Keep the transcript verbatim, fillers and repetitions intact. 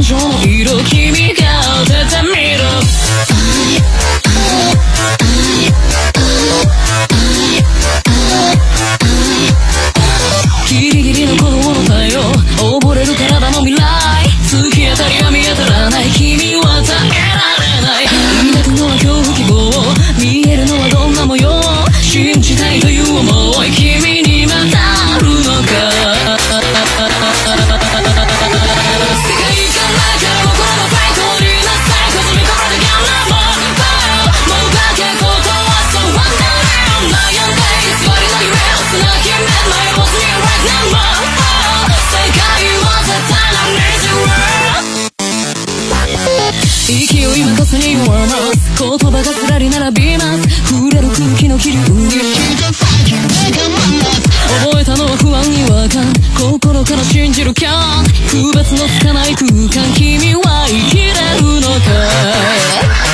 情の色君が当ててみるギリギリの子供の太陽溺れる体の未来突き当たりは見当たらない君は耐えられない抱くのは恐怖希望見えるのはどんな模様信じたいという想い君にまたあるのか世界から僕らのファイトになさいこずみこられがなももうかけことはそうはない悩んで偽りの夢をつなぎ目の様子に right now 世界は絶対な水勢い任せに弱ます言葉がずらり並びます触れる空気の気流に覚えたのは不安違和感心から信じるキャン区別のつかない空間君は生きれるのか